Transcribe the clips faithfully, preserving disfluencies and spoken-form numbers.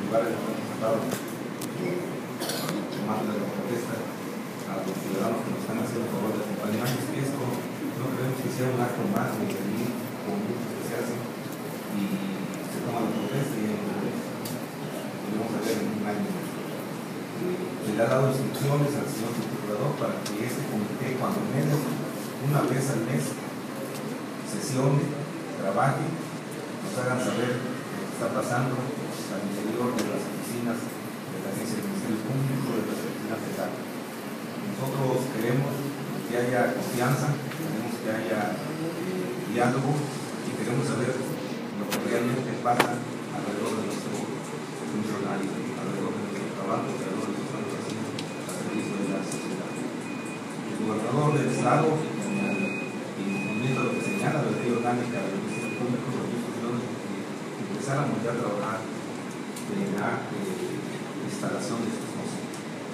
llevar el resultado que manda la protesta a los ciudadanos que nos están haciendo el favor de acompañarnos. Esto no creemos que sea un acto más de venir con muchos que se hacen y se toma la protesta y ya lo vamos a ver en un año. Se le ha dado instrucciones al señor subprocurador para que este comité, cuando menos una vez al mes, sesione, trabaje, nos hagan saber lo que está pasando al interior de las oficinas de la Agencia del Ministerio Público, de las oficinas de DACA. Nosotros queremos que haya confianza, queremos que haya eh, diálogo y queremos saber lo que realmente pasa alrededor de nuestro funcionario, alrededor de nuestro trabajo, alrededor de lo que estamos haciendo a servicio de la sociedad. El gobernador del Estado, en el cumplimiento de lo que señala la ley orgánica del Ministerio Público, nos dio instrucciones de que empezáramos ya a trabajar en la eh, instalación de estos conceptos.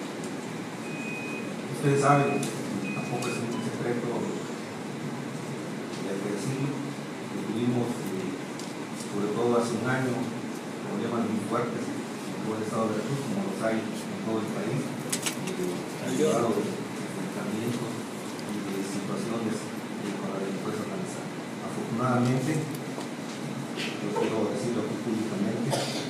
Ustedes saben, tampoco es un secreto, hay que decirlo, que tuvimos, eh, sobre todo hace un año, problemas muy fuertes en todo el estado de Veracruz, como los hay en todo el país, eh, derivado de enfrentamientos y de situaciones eh, con la delincuencia organizada. Afortunadamente, yo quiero decirlo aquí públicamente,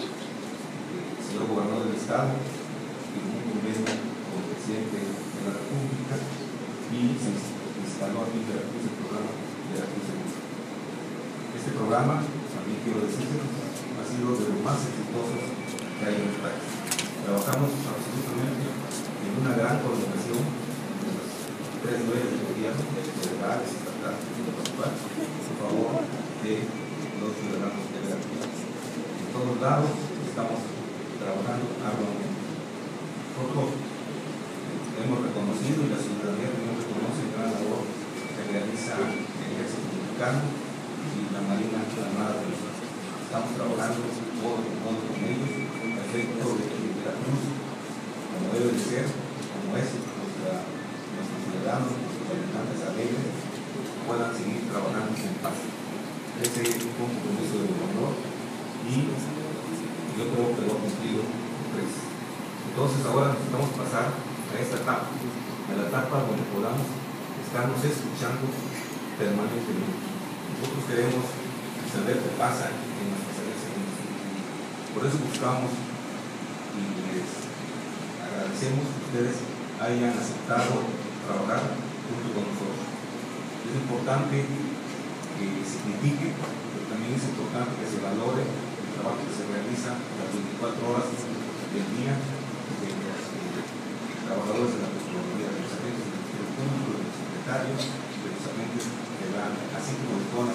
el señor gobernador del estado firmó un convenio con el presidente de la República y se instaló aquí en Veracruz el programa Veracruz Seguro. Este programa, también quiero decirlo, ha sido de los más exitosos que hay en el país. Trabajamos absolutamente en una gran coordinación de los tres niveles de gobierno, federales, estatales y municipal, en favor de los ciudadanos de Veracruz. En todos lados estamos trabajando arduamente. Nosotros hemos reconocido y la ciudadanía también reconoce el gran labor que realiza el Ejército Mexicano y la Marina Armada de México. Estamos trabajando todos con ellos a efecto de que Veracruz, como debe de ser, como es nuestra, nuestros ciudadanos, nuestros habitantes alegres, puedan seguir trabajando en paz. Ese es un compromiso del gobernador y yo creo que lo ha cumplido. Pues, entonces ahora necesitamos pasar a esta etapa, a la etapa donde podamos estarnos escuchando permanentemente. Nosotros queremos saber qué pasa en nuestras elecciones. Por eso buscamos y les agradecemos que ustedes hayan aceptado trabajar junto con nosotros. Es importante que se critique, pero también es importante que se valore el trabajo que se realiza las veinticuatro horas del día de los eh, trabajadores de la Procuraduría, de los agentes del Ministerio Público, de los secretarios, de los agentes que dan, así como de toda